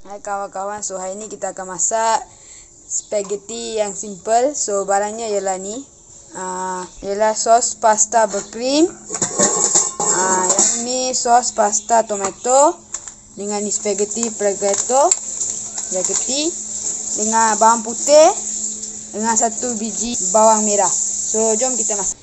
Hai kawan-kawan, so hari ni kita akan masak spaghetti yang simple. So barangnya ialah ni, ialah sos pasta berkrim. Yang ni sos pasta tomato dengan ni spaghetti dengan bawang putih dengan 1 biji bawang merah. So jom kita masak.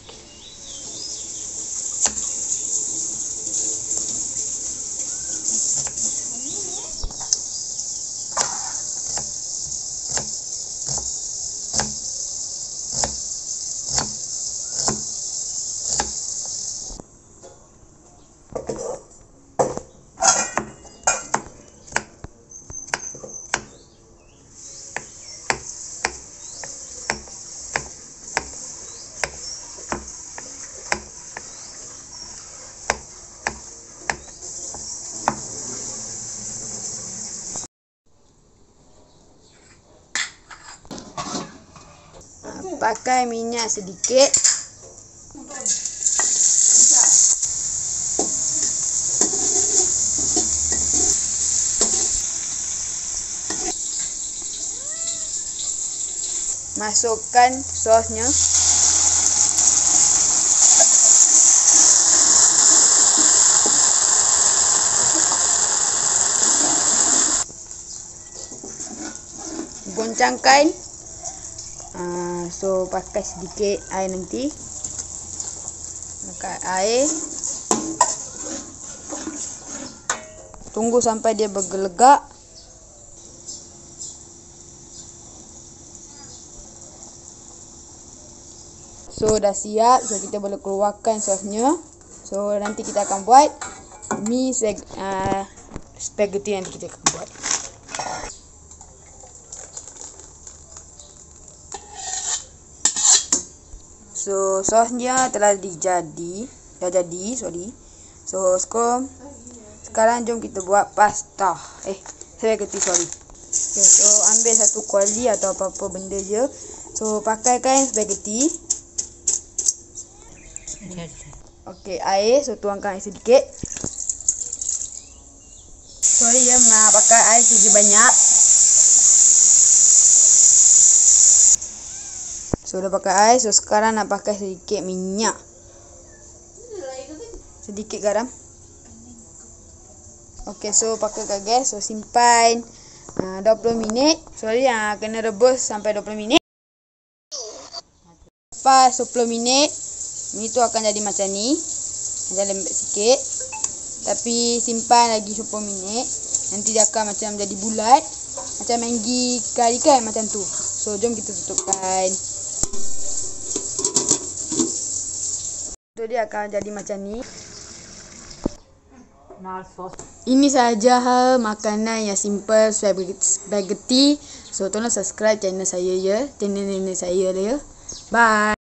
Pakai minyak sedikit. Masukkan sosnya. Goncangkan. So pakai sedikit air nanti. Pakai air. Tunggu sampai dia bergelegak. So dah siap. So kita boleh keluarkan sosnya. So nanti kita akan buat mie spaghetti yang kita akan buat. So sosnya telah jadi. So sekarang jom kita buat pasta. Spaghetti, sorry. Okay, so ambil satu kuali atau apa-apa benda je. So pakaikan spaghetti. Okey, air. So tuangkan air sedikit. Sorry ya, pakai air sedikit banyak. So dah pakai air. So sekarang nak pakai sedikit minyak. Sedikit garam. Okey, so pakai kat gas. So simpan 20 minit. Sorry, kena rebus sampai 20 minit. Lepas 10 minit, mie tu akan jadi macam ni. Macam lembek sikit. Tapi simpan lagi 10 minit. Nanti dia akan macam jadi bulat. Macam Maggi kari kan, macam tu. So jom kita tutupkan. So dia akan jadi macam ni. Ini sahaja makanan yang simple spaghetti. So tolong subscribe channel saya ya. Channel saya ya. Bye.